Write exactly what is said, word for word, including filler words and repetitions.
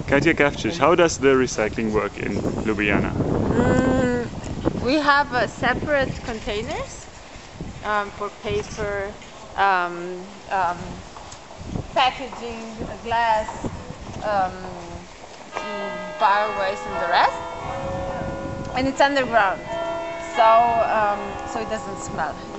Katja Kavčić, how does the recycling work in Ljubljana? Mm, we have uh, separate containers um, for paper, um, um, packaging, glass, um, bio waste and the rest. And it's underground, so, um, so it doesn't smell.